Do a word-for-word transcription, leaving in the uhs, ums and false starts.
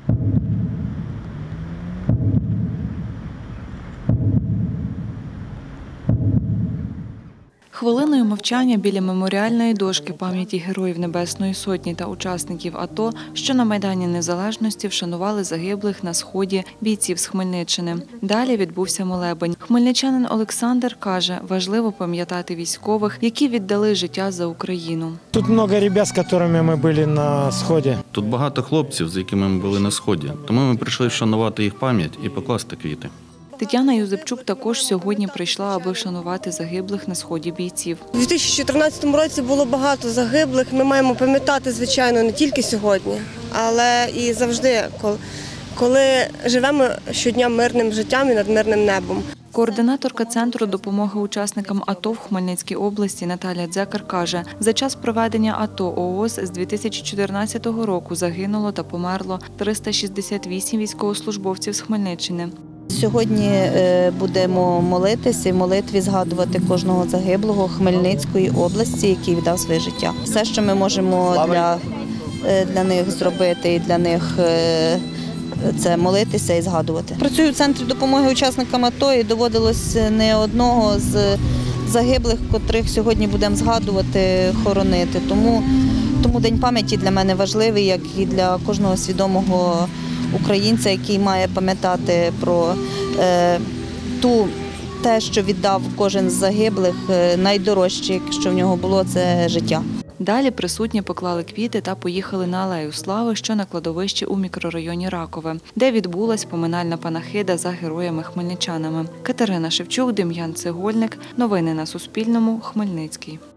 Хвилиною мовчання біля меморіальної дошки пам'яті Героїв Небесної Сотні та учасників АТО, що на Майдані Незалежності вшанували загиблих на Сході бійців з Хмельниччини. Далі відбувся молебень. Хмельничанин Олександр каже, важливо пам'ятати військових, які віддали життя за Україну. Тут багато ребят, з якими ми були на Сході. Тут багато хлопців, з якими ми були на Сході, тому ми прийшли вшанувати їх пам'ять і покласти квіти. Тетяна Юзепчук також сьогодні прийшла, аби вшанувати загиблих на Сході бійців. У дві тисячі чотирнадцятому році було багато загиблих. Ми маємо пам'ятати, звичайно, не тільки сьогодні, але і завжди, коли живемо щодня мирним життям і над мирним небом. Координаторка Центру допомоги учасникам АТО в Хмельницькій області Наталя Дзекар каже, за час проведення АТО ООС з дві тисячі чотирнадцятого року загинуло та померло триста шістдесят вісім військовослужбовців з Хмельниччини. Сьогодні будемо молитися і в молитві згадувати кожного загиблого Хмельницької області, який віддав своє життя. Все, що ми можемо для, для них зробити і для них це молитися і згадувати. Працюю в Центрі допомоги учасникам АТО і доводилось не одного з загиблих, котрих сьогодні будемо згадувати, хоронити. Тому, тому День пам'яті для мене важливий, як і для кожного свідомого українця, який має пам'ятати про е, ту, те, що віддав кожен з загиблих, найдорожче, що в нього було, це життя. Далі присутні поклали квіти та поїхали на Алею Слави, що на кладовищі у мікрорайоні Ракове, де відбулась поминальна панахида за героями-хмельничанами. Катерина Шевчук, Дем'ян Цегольник. Новини на Суспільному. Хмельницький.